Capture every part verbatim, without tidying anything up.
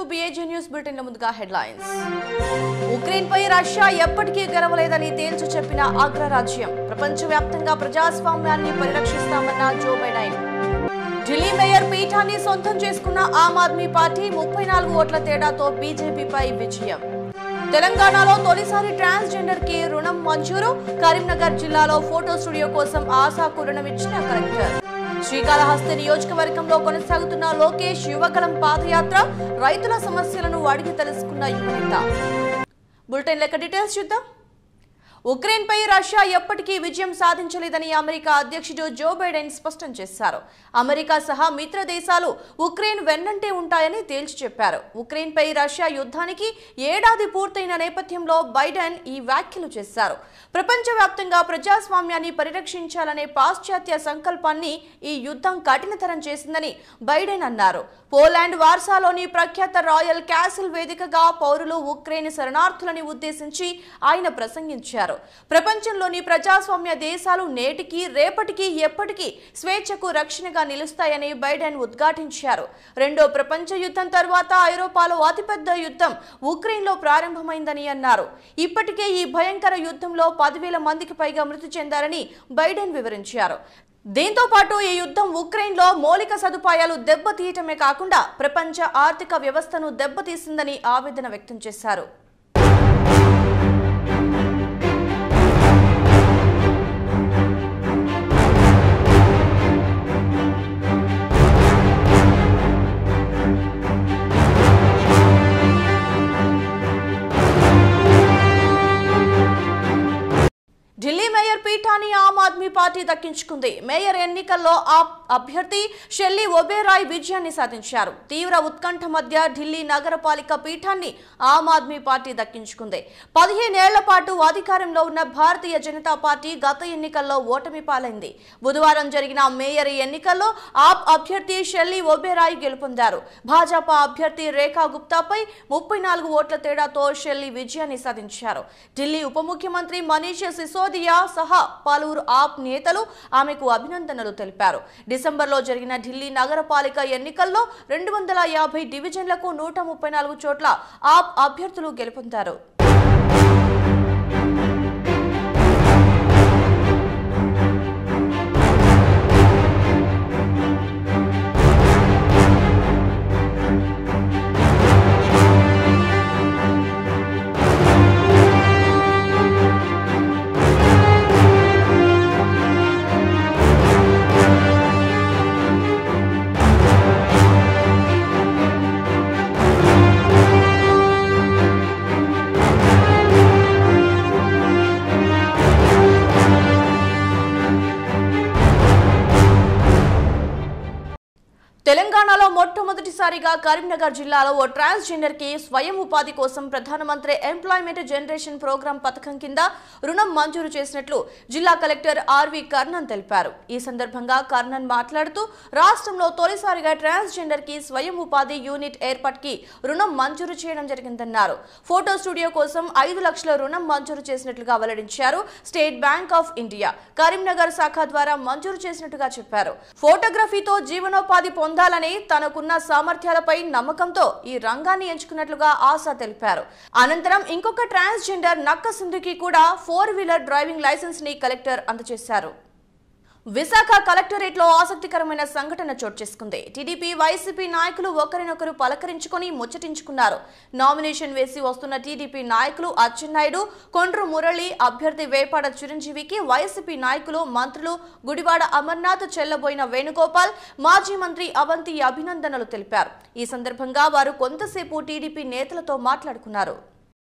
BAG news bulletin ముందుగా headlines. Ukraine పై Russia ఎప్పటికీ గెలవలేదని తేల్చి చెప్పిన అగ్రరాజ్యం. ప్రపంచవ్యాప్తంగా ప్రజాస్వామ్యాన్ని పరిరక్షిస్తామన్న జో బైడెన్. ఢిల్లీ మేయర్ పీఠాన్ని సొంతం చేసుకున్న ఆమ్ ఆద్మీ పార్టీ ముప్పై నాలుగు ఓట్ల తేడాతో బీజేపీపై విజయం. తెలంగాణలో తొలిసారి ట్రాన్స్జెండర్ కి రుణం మంజూరు. కరీంనగర్ జిల్లాలో ఫోటో స్టూడియో కోసం ఆశాకు రుణం ఇచ్చిన కలెక్టర్. శ్రీకాళహస్తి నియోజకవర్గంలో కొనసాగుతున్న లోకేష్ యువగలం పాదయాత్ర. రైతుల సమస్యలను అడిగి తెలుసుకున్న యువనేత. బులెటిన్ లెక్క డీటెయిల్స్ చూద్దాం. ఉక్రెయిన్ పై రష్యా ఎప్పటికీ విజయం సాధించలేదని అమెరికా అధ్యక్షుడు జో బైడెన్ స్పష్టం చేశారు. అమెరికా సహా మిత్ర దేశాలు ఉక్రెయిన్ వెన్నంటే ఉంటాయని తేల్చి చెప్పారు. ఉక్రెయిన్ పై రష్యా యుద్ధానికి ఏడాది పూర్తయిన నేపథ్యంలో బైడెన్ ఈ వ్యాఖ్యలు చేశారు. ప్రపంచవ్యాప్తంగా ప్రజాస్వామ్యాన్ని పరిరక్షించాలనే పాశ్చాత్య సంకల్పాన్ని ఈ యుద్ధం కఠినతరం చేసిందని బైడెన్ అన్నారు. పోలాండ్ వార్సాలోని ప్రఖ్యాత రాయల్ క్యాసిల్ వేదికగా పౌరులు ఉక్రెయిన్ శరణార్థులని ఉద్దేశించి ఆయన ప్రసంగించారు. ప్రపంచంలోని ప్రజాస్వామ్య దేశాలు నేటికి రేపటికి ఎప్పటికీ స్వేచ్ఛకు రక్షణగా నిలుస్తాయని బైడెన్ ఉద్ఘాటించారు. రెండో ప్రపంచ యుద్ధం తర్వాత ఐరోపాలో అతిపెద్ద యుద్ధం ఉక్రెయిన్లో ప్రారంభమైందని అన్నారు. ఇప్పటికే ఈ భయంకర యుద్ధంలో పదివేల మందికి పైగా మృతి చెందారని బైడెన్ వివరించారు. దీంతో పాటు ఈ యుద్ధం ఉక్రెయిన్లో మౌలిక సదుపాయాలు దెబ్బతీయటమే కాకుండా ప్రపంచ ఆర్థిక వ్యవస్థను దెబ్బతీసిందని ఆవేదన వ్యక్తం చేశారు. ఢిల్లీ మేయర్ పీఠాన్ని ఆమ్ ఆద్మీ పార్టీ దక్కించుకుంది. మేయర్ ఎన్నికల్లో ఆప్ అభ్యర్థి షెల్లీ ఒబేరాయ్ విజయాన్ని సాధించారు. తీవ్ర ఉత్కంఠ మధ్య ఢిల్లీ నగరపాలిక పీఠాన్ని ఆమ్ ఆద్మీ పార్టీ దక్కించుకుంది. పదిహేనేళ్ల పాటు అధికారంలో ఉన్న భారతీయ జనతా పార్టీ గత ఎన్నికల్లో ఓటమి పాలైంది. బుధవారం జరిగిన మేయర్ ఎన్నికల్లో ఆప్ అభ్యర్థి షెల్లీ ఒబేరాయ్ గెలుపొందారు. భాజపా అభ్యర్థి రేఖా గుప్తాపై ముప్పై నాలుగు ఓట్ల తేడాతో షెల్లీ విజయాన్ని సాధించారు. ఢిల్లీ ఉప ముఖ్యమంత్రి మనీష్ సిసోదియా సహా పలువురు ఆప్ నేతలు ఆమెకు అభినందనలు తెలిపారు. డిసెంబర్లో జరిగిన ఢిల్లీ నగరపాలిక ఎన్నికల్లో రెండు వందల యాభై డివిజన్లకు నూట ముప్పై నాలుగు చోట్ల ఆప్ అభ్యర్థులు గెలుపొందారు. తెలంగాణలో మొట్టమొదటిసారిగా కరీంనగర్ జిల్లాలో ఓ ట్రాన్స్జెండర్ కి స్వయం ఉపాధి కోసం ప్రధానమంత్రి ఎంప్లాయ్మెంట్ జనరేషన్ ప్రోగ్రాం పథకం కింద రుణం మంజూరు చేసినట్లు జిల్లా కలెక్టర్ ఆర్వి కర్ణన్ తెలిపారు. ఈ సందర్భంగా కర్ణన్ మాట్లాడుతూ రాష్ట్రంలో తొలిసారిగా ట్రాన్స్జెండర్ కి స్వయం ఉపాధి యూనిట్ ఏర్పాటుకి రుణం మంజూరు చేయడం జరిగిందన్నారు. ఫోటో స్టూడియో కోసం ఐదు లక్షల రుణం మంజూరు చేసినట్లుగా వెల్లడించారు. State Bank of India Karimnagar శాఖ ద్వారా మంజూరు చేసినట్టుగా చెప్పారు. ఫోటోగ్రఫీతో జీవనోపాధి పొందాలని తనకున్న సామర్థ్యాలపై నమ్మకంతో ఈ రంగాన్ని ఎంచుకున్నట్లుగా ఆశ తెలిపారు. అనంతరం ఇంకొక ట్రాన్స్జెండర్ నక్క సింధుకి కూడా ఫోర్ వీలర్ డ్రైవింగ్ లైసెన్స్ ని కలెక్టర్ అందజేశారు. విశాఖ కలెక్టరేట్ లో ఆసక్తికరమైన సంఘటన చోటు చేసుకుంది. టీడీపీ వైసీపీ నాయకులు ఒకరినొకరు పలకరించుకుని ముచ్చటించుకున్నారు. నామినేషన్ వేసి వస్తున్న టీడీపీ నాయకులు అచ్చెన్నాయుడు, కొండ్రు మురళి, అభ్యర్థి వేపాడ చిరంజీవికి వైసీపీ నాయకులు, మంత్రులు గుడివాడ అమర్నాథ్, చెల్లబోయిన వేణుగోపాల్, మాజీ మంత్రి అవంతి అభినందనలు తెలిపారు. ఈ సందర్భంగా వారు కొంతసేపు టీడీపీ నేతలతో మాట్లాడుకున్నారు.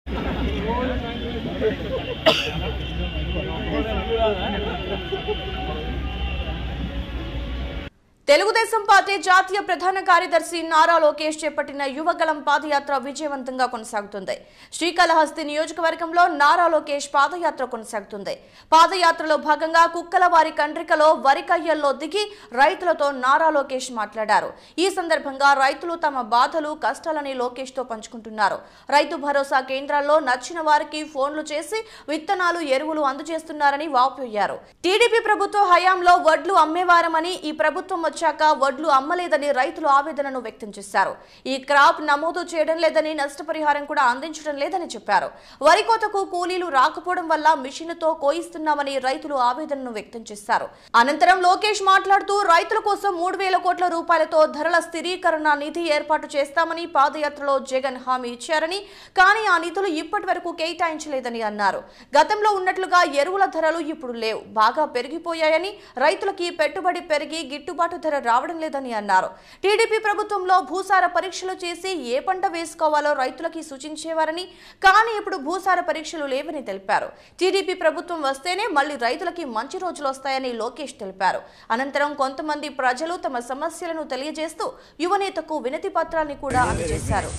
తెలుగుదేశం పార్టీ జాతీయ ప్రధాన కార్యదర్శి నారా లోకేష్ చేపట్టిన యువగలం పాదయాత్ర విజయవంతంగా కొనసాగుతుంది. శ్రీకాళహస్తి నియోజకవర్గంలో నారా లోకేష్ పాదయాత్ర కొనసాగుతుంది. పాదయాత్రలో భాగంగా కుక్కలవారి కండ్రికలో వరి కయ్యల్లో దిగి రైతులతో నారా లోకేష్ మాట్లాడారు. ఈ సందర్భంగా రైతులు తమ బాధలు, కష్టాలని లోకేష్ తో పంచుకుంటున్నారు. రైతు భరోసా కేంద్రాల్లో నచ్చిన వారికి ఫోన్లు చేసి విత్తనాలు, ఎరువులు అందజేస్తున్నారని వాపోయారు. టీడీపీ ప్రభుత్వ హయాంలో వడ్లు అమ్మేవారమని ఈ ప్రభుత్వం వచ్చాక వడ్లు అమ్మలేదని రైతులు ఆవేదనను వ్యక్తం చేశారు. ఈ క్రాప్ నమోదు చేయడం లేదని, నష్టపరిహారం కూడా అందించడం లేదని చెప్పారు. వరి కోతకు కూలీలు రాకపోవడం వల్ల మిషన్లతో కోయిస్తున్నామని రైతులు ఆవేదనను వ్యక్తం చేశారు. అనంతరం లోకేష్ మాట్లాడుతూ రైతుల కోసం మూడు వేల కోట్ల రూపాయలతో ధరల స్థిరీకరణ నిధి ఏర్పాటు చేస్తామని పాదయాత్రలో జగన్ హామీ ఇచ్చారని, కానీ ఆ నిధులు ఇప్పటి వరకు కేటాయించలేదని అన్నారు. గతంలో ఉన్నట్లుగా ఎరువుల ధరలు ఇప్పుడు లేవు, బాగా పెరిగిపోయాయని, రైతులకి పెట్టుబడి పెరిగి గిట్టుబాటు ధర రావడం లేదని అన్నారు. టీడీపీ ప్రభుత్వంలో భూసార పరీక్షలు చేసి ఏ పంట వేసుకోవాలో రైతులకి సూచించేవారని, కానీ ఇప్పుడు భూసార పరీక్షలు లేవని తెలిపారు. టీడీపీ ప్రభుత్వం వస్తేనే మళ్లీ రైతులకి మంచి రోజులు వస్తాయని లోకేష్ తెలిపారు. అనంతరం కొంతమంది ప్రజలు తమ సమస్యలను తెలియజేస్తూ యువనేతకు వినతి పత్రాన్ని కూడా అందజేశారు.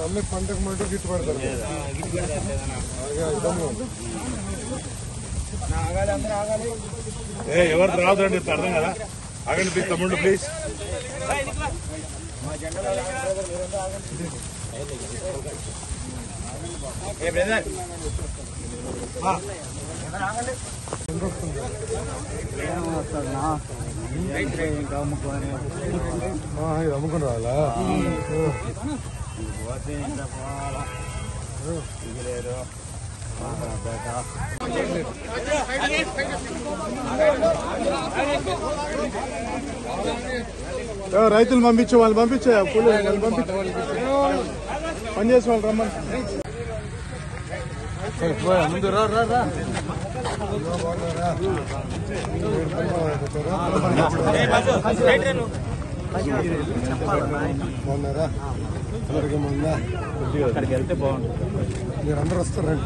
ఎవరు రావద్దండి, అర్థం కదా, ఆగండి ప్లీజ్, తమ్ముళ్ళు ప్లీజ్. అమ్ముకుని రావాలా? రైతులు పంపించే వాళ్ళు పంపించే వాళ్ళు పంపించే పని చేసే వాళ్ళు రమ్మని ముందు రా రా రా బాగున్నారా? అక్కడికి వెళ్తే బాగుంటుంది. మీరందరూ వస్తారండి.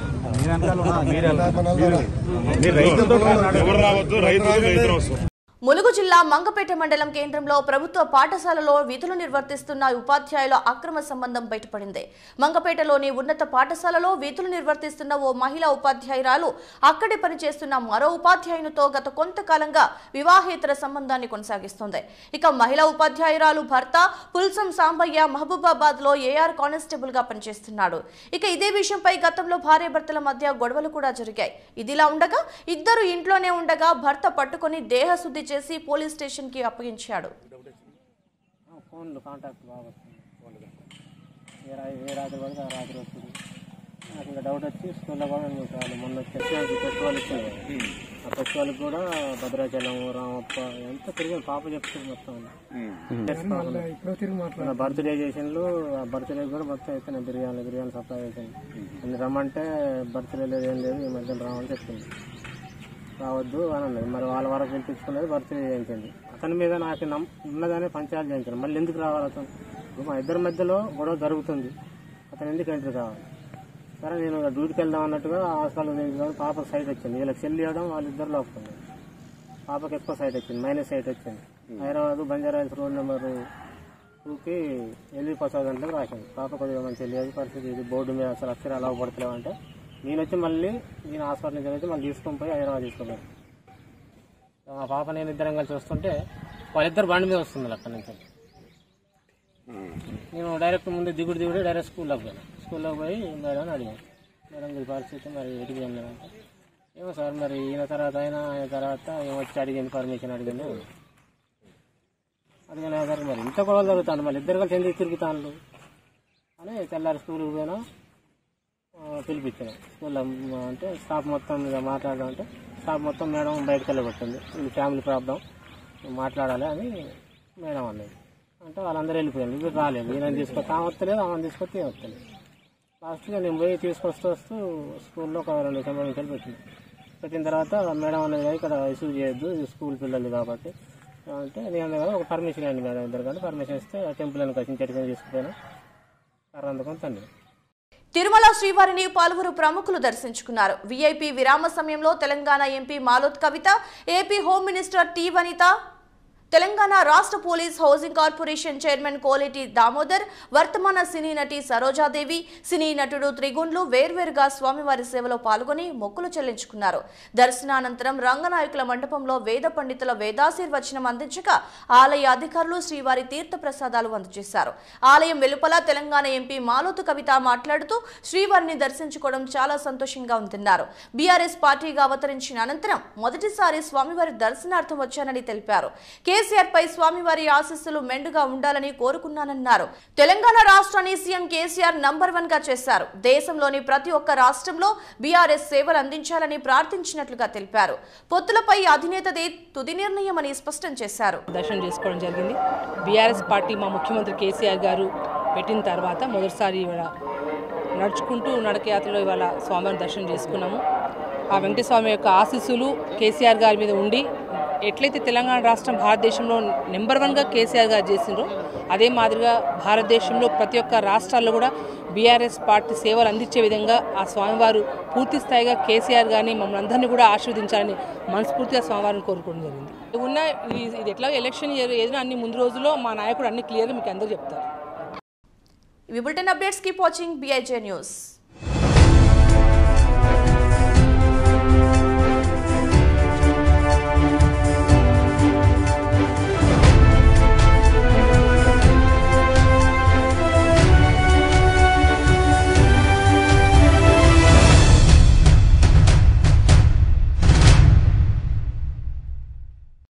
ఎవరు రావద్దు, రైతులు వస్తారు. ములుగు జిల్లా మంగపేట మండలం కేంద్రంలో ప్రభుత్వ పాఠశాలలో విధులు నిర్వర్తిస్తున్న ఉపాధ్యాయుల అక్రమ సంబంధం బయటపడింది. మంగపేటలోని ఉన్నత పాఠశాలలో విధులు నిర్వర్తిస్తున్న ఓ మహిళా ఉపాధ్యాయురాలు అక్కడే పనిచేస్తున్న మరో ఉపాధ్యాయునితో గత కొంతకాలంగా వివాహేతర సంబంధాన్ని కొనసాగిస్తోంది. ఇక మహిళా ఉపాధ్యాయురాలు భర్త పుల్సం సాంబయ్య మహబూబాబాద్ లో ఏఆర్ కానిస్టేబుల్ గా పనిచేస్తున్నాడు. ఇక ఇదే విషయంపై గతంలో భార్యాభర్తల మధ్య గొడవలు కూడా జరిగాయి. ఇదిలా ఉండగా ఇద్దరు ఇంట్లోనే ఉండగా భర్త పట్టుకుని దేహశుద్ధి చేసి పోలీస్ స్టేషన్ కి అప్పగించాడు. ఫోన్లు కాంటాక్ట్ బాగా వస్తుంది. ఏ రాత్రి వరకు ఆ రాత్రి వస్తుంది. నాకు ఇంకా డౌట్ వచ్చి స్కూల్లో కూడా వాళ్ళు మొన్న వచ్చి ఫెస్టివల్ ఇచ్చారు. ఆ ఫెస్టివల్కి కూడా భద్రాచలం, రామప్ప ఎంత తిరిగి పాప చెప్తుంది మొత్తం. బర్త్డే చేసిండ్రు. ఆ బర్త్డే కూడా మొత్తం అయితే బిర్యానీ బిర్యానీ సప్లై చేసింది. అన్ని రమ్మంటే బర్త్డే లేదు, ఏం లేదు, ఈ మధ్యన రామని చెప్పింది. రావద్దు అని అన్నది. మరి వాళ్ళ వరకు పిలిపించుకున్నది బర్త్డే చేయించండి. అతని మీద నాకు నమ్ ఉన్నదానే పంచాయతీ చేయించాను. మళ్ళీ ఎందుకు రావాలి అతను? మా ఇద్దరి మధ్యలో గొడవ జరుగుతుంది, అతను ఎందుకు ఎంట్రీ కావాలి? సరే నేను డ్యూటీకి వెళ్దాం అన్నట్టుగా హాస్పిటల్ పాపకు సైట్ వచ్చింది. వీళ్ళకి సెల్ ఇవ్వడం వాళ్ళిద్దరు లోపుతుంది. పాపకు ఎక్కువ సైట్ వచ్చింది, మైనస్ సైట్ వచ్చింది. హైదరాబాద్ బంజారాహిల్స్ రోడ్ నెంబర్ టూకి ఎల్వి ప్రసాద్ గంటలకు రాసింది. పాప కొద్దిగా మంచి లేదు పరిస్థితి, ఇది బోర్డు మీద అసలు అక్షరాలు అవ్వబడతలేవు అంటే నేను వచ్చి మళ్ళీ నేను హాస్పిటల్ నుంచి వచ్చి మళ్ళీ తీసుకొని పోయి హైదరాబాద్ తీసుకుపోయాను. మా పాప నేను ఇద్దరం కలిసి వస్తుంటే వాళ్ళిద్దరు బండి మీద వస్తుంది అక్కడి నుంచి. నేను డైరెక్ట్ ముందు దిగుడు దిగుడు డైరెక్ట్ స్కూల్లోకి పోయాను. స్కూల్లోకి పోయి మేడం అడిగాను, మేడం ఈ పరిస్థితి మరి ఎటుకు వెళ్ళానంటే, ఏమో సార్ మరి ఈయన తర్వాత అయినా ఆయన తర్వాత ఏమొచ్చి అడిగింది, పర్మిషన్ అడిగింది. అడిగిన సార్ మరి ఇంత గొడవలు జరుగుతాను, మళ్ళీ ఇద్దరు కలిసి ఎందుకు తిరుగుతాను అని తెల్లారి స్కూల్కి పోయినా పిలిపించాను. స్కూల్లో అంటే స్టాఫ్ మొత్తం మీద మాట్లాడడం అంటే స్టాఫ్ మొత్తం మేడం బయటకు వెళ్ళగొట్టింది. ఇది ఫ్యామిలీ ప్రాబ్లం, మాట్లాడాలి అని మేడం అన్నది. అంటే వాళ్ళందరూ వెళ్ళిపోయారు. ఇది రాలేదు, ఈయన తీసుకొస్తే ఆమె వస్తలేదు, ఆమె తీసుకొస్తే ఏం వస్తలేదు. లాస్ట్గా నేను పోయి తీసుకొస్తూ వస్తూ స్కూల్లో ఒక రెండు సంవత్సరాలు పెట్టింది. పెట్టిన తర్వాత మేడం అనేది ఇక్కడ ఇష్యూ చేయొద్దు, ఇది స్కూల్ పిల్లలు కాబట్టి అంటే నేను కదా ఒక పర్మిషన్ అండి మేడం ఇద్దరు కానీ పర్మిషన్ ఇస్తే ఆ టెంపుల్ అని కలిసి చెట్టుకొని తీసుకుపోయినా కర్ర అందుకొని తండ్రి. తిరుమల శ్రీవారిని పలువురు ప్రముఖులు దర్శించుకున్నారు. వీఐపీ విరామ సమయంలో Telangana MP Maloth Kavitha, AP home minister T Vanitha, Telangana రాష్ట్ర police housing corporation chairman Koleti Damodar, వర్తమాన సినీ నటి సరోజాదేవి, సినీ నటుడు త్రిగుండ్లు వేర్వేరుగా స్వామివారి సేవలో పాల్గొని మొక్కులు చెల్లించుకున్నారు. దర్శనానంతరం రంగనాయకుల మండపంలో వేద పండితుల వేదాశీర్వచనం అందించగా ఆలయ అధికారులు శ్రీవారి తీర్థ ప్రసాదాలు అందజేశారు. ఆలయం వెలుపల తెలంగాణ ఎంపీ మాలోతు కవిత మాట్లాడుతూ శ్రీవారిని దర్శించుకోవడం చాలా సంతోషంగా ఉందన్నారు. బీఆర్ఎస్ పార్టీగా అవతరించిన అనంతరం మొదటిసారి స్వామివారి దర్శనార్థం వచ్చానని తెలిపారు. కేసీఆర్ పై స్వామివారి ఆశీస్సులు మెండుగా ఉండాలని కోరుకున్నానన్నారు. తెలంగాణ రాష్ట్రాన్ని సీఎం కేసీఆర్ నంబర్ వన్ గా చేశారు. దేశంలోని ప్రతి ఒక్క రాష్ట్రంలో బీఆర్ఎస్ సేవలు అందించాలని ప్రార్థించినట్లుగా తెలిపారు. పొత్తులపై అధినేతదే తుది నిర్ణయమని స్పష్టం చేశారు. దర్శనం చేసుకోవడం జరిగింది. బీఆర్ఎస్ పార్టీ మా ముఖ్యమంత్రి కేసీఆర్ గారు పెట్టిన తర్వాత మొదటిసారి ఇవాళ నడుచుకుంటూ నడకయాత్రలో ఇవాళ స్వామివారిని దర్శనం చేసుకున్నాము. ఆ వెంకటస్వామి యొక్క ఆశీస్సులు కేసీఆర్ గారి మీద ఉండి ఎట్లయితే తెలంగాణ రాష్ట్రం భారతదేశంలో నెంబర్ వన్గా కేసీఆర్ గారు చేసిండ్రో అదే మాదిరిగా భారతదేశంలో ప్రతి ఒక్క రాష్ట్రాల్లో కూడా బీఆర్ఎస్ పార్టీ సేవలు అందించే విధంగా ఆ స్వామివారు పూర్తి స్థాయిగా కేసీఆర్ గారిని మమ్మల్ని అందరినీ కూడా ఆశీర్వదించాలని మనస్ఫూర్తిగా స్వామివారిని కోరుకోవడం జరిగింది. ఉన్న ఇది ఎట్లా ఎలక్షన్ ఏదైనా అన్ని ముందు రోజుల్లో మా నాయకుడు అన్ని క్లియర్గా మీకు అందరూ చెప్తారు. ఈ bulletin updates keep watching BIG news.